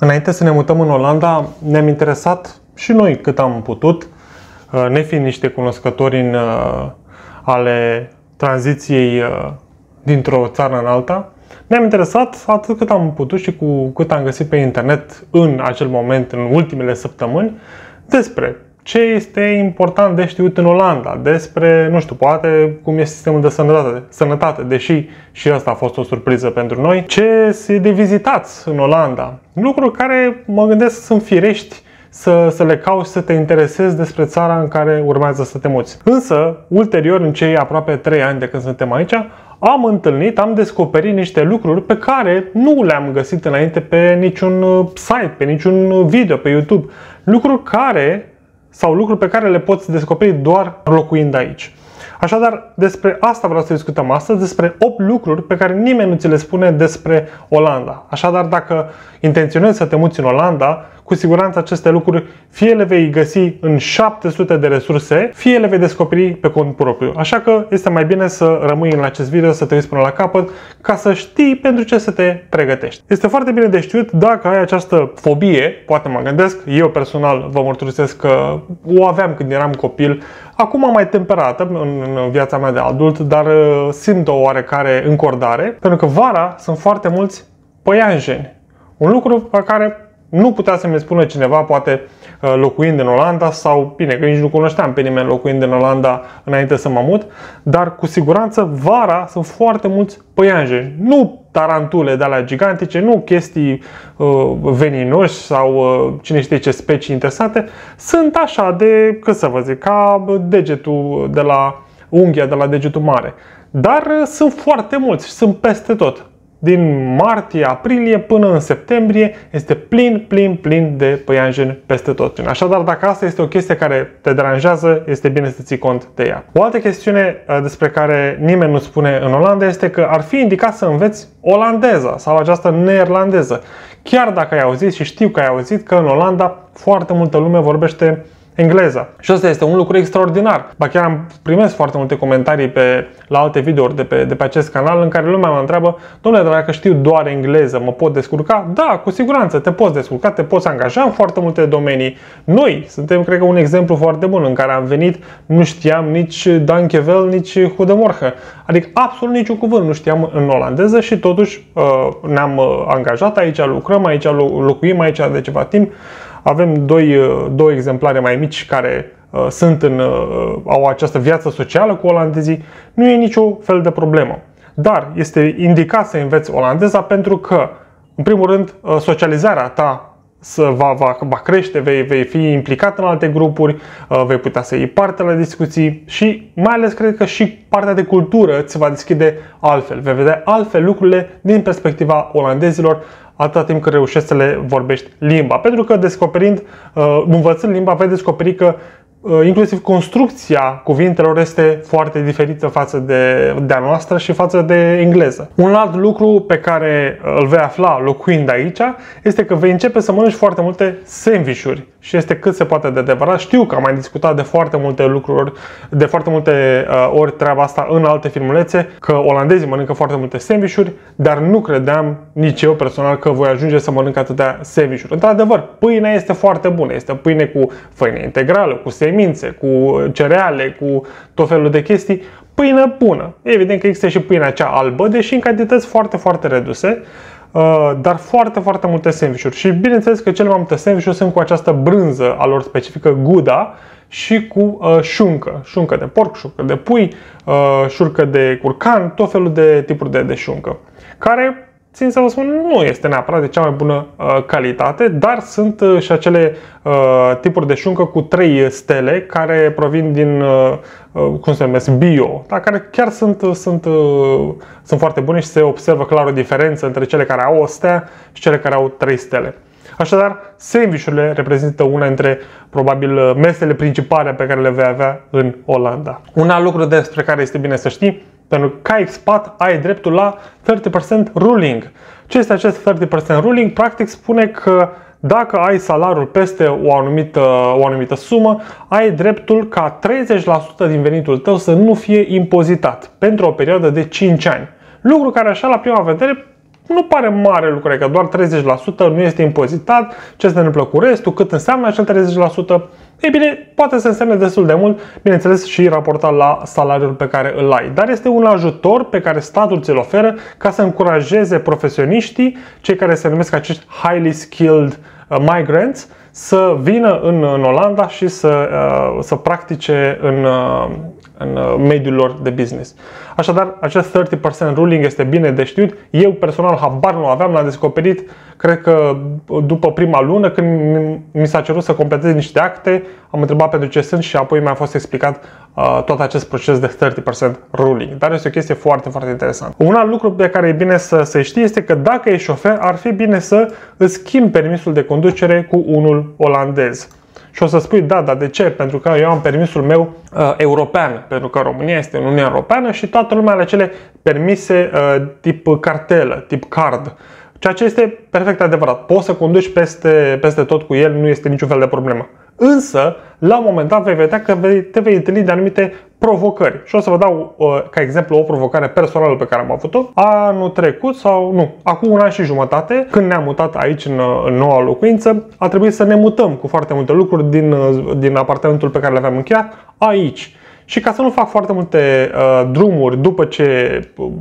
Înainte să ne mutăm în Olanda, ne-am interesat și noi cât am putut, nefiind niște cunoscători ale tranziției dintr-o țară în alta. Ne-am interesat atât cât am putut și cu cât am găsit pe internet în acel moment, în ultimele săptămâni, despre ce este important de știut în Olanda, despre, nu știu, poate cum este sistemul de sănătate, deși și asta a fost o surpriză pentru noi, ce e de vizitat în Olanda, lucruri care mă gândesc sunt firești să le cauți, să te interesezi despre țara în care urmează să te muți. Însă, ulterior, în cei aproape 3 ani de când suntem aici, am descoperit niște lucruri pe care nu le-am găsit înainte pe niciun site, pe niciun video, pe YouTube. Lucruri pe care le poți descoperi doar locuind aici. Așadar, despre asta vreau să discutăm astăzi, despre 8 lucruri pe care nimeni nu ți le spune despre Olanda. Așadar, dacă intenționezi să te muți în Olanda, cu siguranță aceste lucruri fie le vei găsi în 700 de resurse, fie le vei descoperi pe cont propriu. Așa că este mai bine să rămâi în acest video, să te uiți până la capăt, ca să știi pentru ce să te pregătești. Este foarte bine de știut dacă ai această fobie, poate mă gândesc, eu personal vă mărturisesc că o aveam când eram copil, acum am mai temperată în viața mea de adult, dar simt o oarecare încordare, pentru că vara sunt foarte mulți păianjeni. Un lucru pe care nu putea să-mi spună cineva, poate locuind în Olanda, sau bine, că nici nu cunoșteam pe nimeni locuind în Olanda înainte să mă mut, dar cu siguranță vara sunt foarte mulți păianjeni. Nu tarantule de alea gigantice, nu chestii veninoși sau cine știe ce specii interesante, sunt așa de, cât să vă zic, ca degetul de la unghia de la degetul mare. Dar sunt foarte mulți și sunt peste tot. Din martie, aprilie până în septembrie este plin de păianjeni peste tot. Așadar, dacă asta este o chestie care te deranjează, este bine să ții cont de ea. O altă chestiune despre care nimeni nu spune în Olanda este că ar fi indicat să înveți olandeză sau această neerlandeză. Chiar dacă ai auzit și știu că ai auzit că în Olanda foarte multă lume vorbește engleza. Și asta este un lucru extraordinar. Ba chiar am primit foarte multe comentarii la alte videouri de pe acest canal în care lumea mă întreabă: domnule, dacă știu doar engleză, mă pot descurca? Da, cu siguranță te poți descurca, te poți angaja în foarte multe domenii. Noi suntem, cred că, un exemplu foarte bun în care am venit, nu știam nici Dankjewel, nici Goedemorgen. Adică absolut niciun cuvânt nu știam în olandeză și totuși ne-am angajat aici, lucrăm aici, locuim aici de ceva timp. Avem două exemplare mai mici care au această viață socială cu olandezii. Nu e nicio fel de problemă. Dar este indicat să înveți olandeza pentru că, în primul rând, socializarea ta va crește, vei fi implicat în alte grupuri, vei putea să iei parte la discuții și mai ales cred că și partea de cultură ți va deschide altfel. Vei vedea altfel lucrurile din perspectiva olandezilor atâta timp cât reușești să le vorbești limba. Pentru că învățând limba, vei descoperi că inclusiv construcția cuvintelor este foarte diferită față de a noastră și față de engleză. Un alt lucru pe care îl vei afla locuind aici este că vei începe să mănânci foarte multe sandvișuri și este cât se poate de adevărat. Știu că am mai discutat de foarte multe lucruri, de foarte multe ori treaba asta în alte filmulețe, că olandezii mănâncă foarte multe sandvișuri, dar nu credeam nici eu personal că voi ajunge să mănânc atâtea sandvișuri. Într-adevăr, pâinea este foarte bună, este pâine cu făină integrală, cu semințe, cu cereale, cu tot felul de chestii, pâine bună. Evident că există și pâinea cea albă, deși în cantități foarte reduse, dar foarte multe sandvișuri. Și bineînțeles că cele mai multe sandvișuri sunt cu această brânză a lor specifică, Gouda, și cu șuncă de porc, șuncă de pui, șuncă de curcan, tot felul de tipuri de șuncă, care, țin să vă spun, nu este neapărat de cea mai bună calitate, dar sunt și acele tipuri de șuncă cu 3 stele care provin din, cum se numesc, bio, dar care chiar sunt foarte bune și se observă clar o diferență între cele care au o stea și cele care au 3 stele. Așadar, sandvișurile reprezintă una dintre, probabil, mesele principale pe care le vei avea în Olanda. Un alt lucru despre care este bine să știi: pentru că ca expat ai dreptul la 30% ruling. Ce este acest 30% ruling? Practic spune că dacă ai salariul peste o anumită sumă, ai dreptul ca 30% din venitul tău să nu fie impozitat pentru o perioadă de 5 ani. Lucru care așa la prima vedere nu pare mare lucru, că doar 30% nu este impozitat, ce se întâmplă cu restul, cât înseamnă acel 30%. Ei bine, poate să însemne destul de mult, bineînțeles și raportat la salariul pe care îl ai. Dar este un ajutor pe care statul ți-l oferă ca să încurajeze profesioniștii, cei care se numesc acești highly skilled migrants, să vină în Olanda și să practice în mediul lor de business. Așadar, acest 30% ruling este bine de știut. Eu personal habar nu aveam, l-am descoperit, cred că după prima lună, când mi s-a cerut să completez niște acte, am întrebat pentru ce sunt și apoi mi-a fost explicat tot acest proces de 30% ruling. Dar este o chestie foarte, foarte interesantă. Un alt lucru pe care e bine să știi este că dacă ești șofer, ar fi bine să îți schimbi permisul de conducere cu unul olandez. Și o să spui, da, dar de ce? Pentru că eu am permisul meu european, pentru că România este în Uniunea Europeană și toată lumea are acele permise tip cartelă, tip card. Ceea ce este perfect adevărat. Poți să conduci peste tot cu el, nu este niciun fel de problemă. Însă, la un moment dat vei vedea că te vei întâlni de anumite provocări. Și o să vă dau ca exemplu o provocare personală pe care am avut-o anul trecut sau nu, acum un an și jumătate, când ne-am mutat aici în noua locuință, a trebuit să ne mutăm cu foarte multe lucruri din apartamentul pe care l-aveam încheiat aici. Și ca să nu fac foarte multe drumuri după ce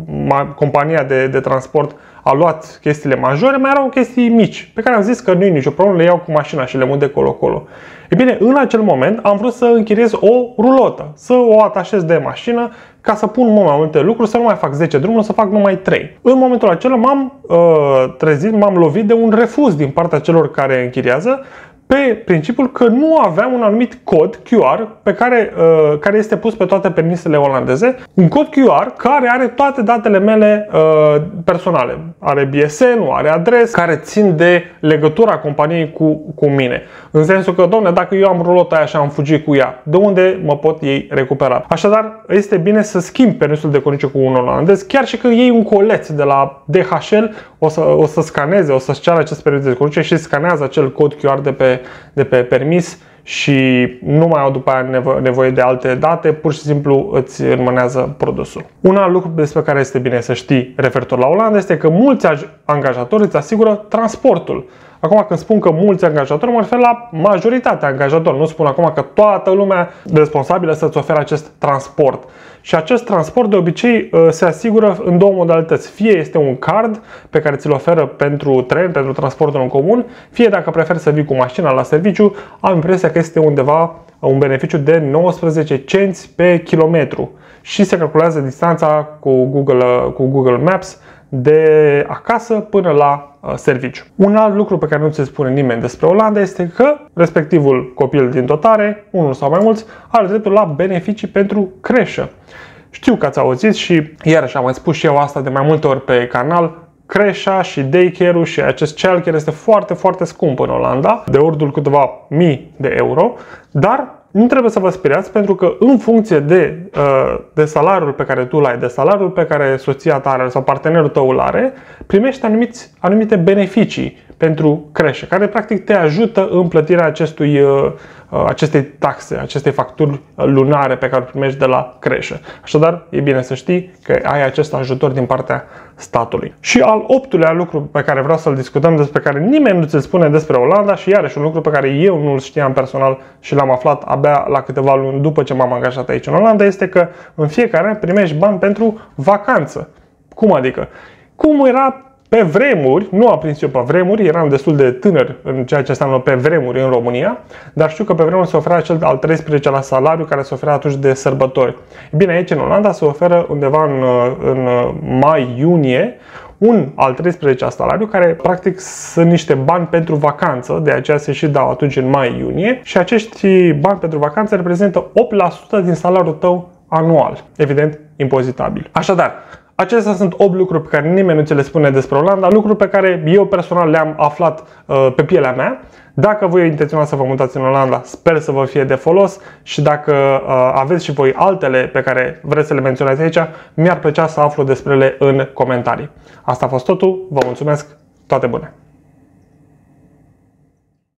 compania de transport a luat chestiile majore, mai erau chestii mici, pe care am zis că nu e nicio problemă, le iau cu mașina și le mut de colo-colo. E bine, în acel moment am vrut să închiriez o rulotă, să o atașez de mașină ca să pun mult mai multe lucruri, să nu mai fac 10 drumuri, să fac numai 3. În momentul acela m-am trezit, m-am lovit de un refuz din partea celor care închiriază, pe principiul că nu aveam un anumit cod QR care este pus pe toate permisele olandeze, un cod QR care are toate datele mele personale. Are BSN-ul, are adres, care țin de legătura companiei cu mine. În sensul că, domne, dacă eu am rulota aia și am fugit cu ea, de unde mă pot ei recupera? Așadar, este bine să schimbi permisul de conducere cu un olandez, chiar și că iei un coleț de la DHL, o să scaneze, o să-ți ceară acest permis de conducere și scanează acel cod QR de pe permis și nu mai au după aia nevoie de alte date, pur și simplu îți înmânează produsul. Un alt lucru despre care este bine să știi referitor la Olanda este că mulți angajatori îți asigură transportul. Acum când spun că mulți angajatori, mă refer la majoritatea angajatorilor. Nu spun acum că toată lumea responsabilă să-ți ofere acest transport. Și acest transport de obicei se asigură în două modalități. Fie este un card pe care ți-l oferă pentru tren, pentru transportul în comun, fie dacă preferi să vii cu mașina la serviciu, am impresia că este undeva un beneficiu de 19 cenți pe kilometru. Și se calculează distanța cu Google Maps de acasă până la serviciu. Un alt lucru pe care nu ți-l spune nimeni despre Olanda este că respectivul copil din dotare, unul sau mai mulți, are dreptul la beneficii pentru creșă. Știu că ați auzit și iarăși am mai spus și eu asta de mai multe ori pe canal, creșa și daycare-ul și acest childcare este foarte, foarte scump în Olanda, de ordinul câteva mii de euro, dar nu trebuie să vă speriați, pentru că în funcție de salariul pe care tu îl ai, de salariul pe care soția ta are sau partenerul tău îl are, primești anumite beneficii pentru creșă, care practic te ajută în plătirea acestei taxe, acestei facturi lunare pe care o primești de la creșă. Așadar, e bine să știi că ai acest ajutor din partea statului. Și al optulea lucru pe care vreau să-l discutăm, despre care nimeni nu ți-l spune despre Olanda și iarăși un lucru pe care eu nu-l știam personal și l-am aflat abia la câteva luni după ce m-am angajat aici în Olanda, este că în fiecare an primești bani pentru vacanță. Cum adică? Cum era pe vremuri, nu am prins eu pe vremuri, eram destul de tânăr în ceea ce înseamnă pe vremuri în România, dar știu că pe vremuri se oferea acel al 13-lea salariu care se oferea atunci de sărbători. Bine, aici în Olanda se oferă undeva în mai-iunie un al 13-lea salariu care practic sunt niște bani pentru vacanță, de aceea se și dau atunci în mai-iunie și acești bani pentru vacanță reprezintă 8% din salariul tău anual, evident impozitabil. Așadar, acestea sunt 8 lucruri pe care nimeni nu ți le spune despre Olanda, lucruri pe care eu personal le-am aflat pe pielea mea. Dacă voi intenționați să vă mutați în Olanda, sper să vă fie de folos și dacă aveți și voi altele pe care vreți să le menționați aici, mi-ar plăcea să aflu despre ele în comentarii. Asta a fost totul, vă mulțumesc, toate bune!